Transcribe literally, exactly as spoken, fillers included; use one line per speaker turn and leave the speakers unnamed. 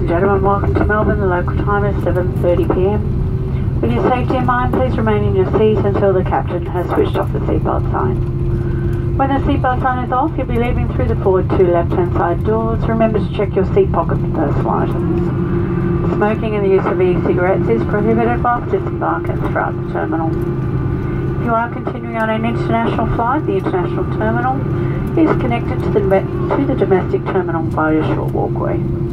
and gentlemen, welcome to Melbourne. The local time is seven thirty p m. With your safety in mind, please remain in your seats until the captain has switched off the seatbelt sign. When the seatbelt sign is off, you'll be leaving through the forward two left-hand side doors. Remember to check your seat pocket for personal items. Smoking and the use of e-cigarettes is prohibited whilst disembarking throughout the terminal. If you are continuing on an international flight, the international terminal is connected to the, to the domestic terminal by a short walkway.